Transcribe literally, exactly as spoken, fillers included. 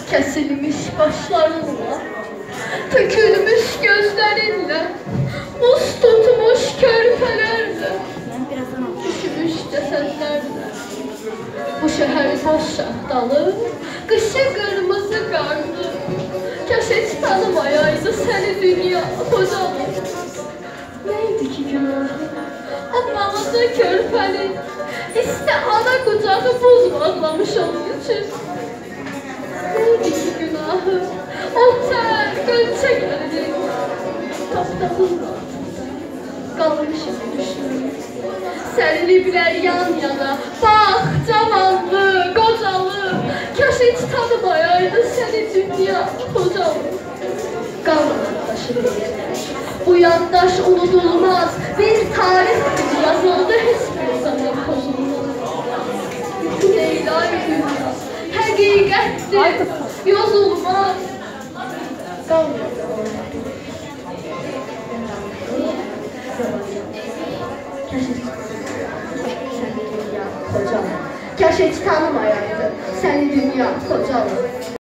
kesilmiş başlarınla, tökülmüş gözlerinle, buz tutmuş körpelerle, düşmüş cesedlerle. Bu şehir taş şahtalı, kışı kırmızı karlı, kaş hiç tanımayaydı seni dünya kocalı. Neydi ki günahı? Anlamızda körpeli, iste ana kucağı buz bağlamış onun için. Neydi ki günahı? O ter, gölçe geldi. Taptapın kalmışım düşmanım. Sərliblər yan yana, bax, cavanlı, qocalı, kaş heç tanımayaydı səni dünya qocalı. Qandaşım deyirlər, bu yaddaş unudulmaz, bir tarix gibi yazıldı, heç bir zaman pozulmaz. Leyla dünya, həqiqətdir, yozulmaz. Qandaşım. Kaş heç tanımayaydı səni dünya kocalı.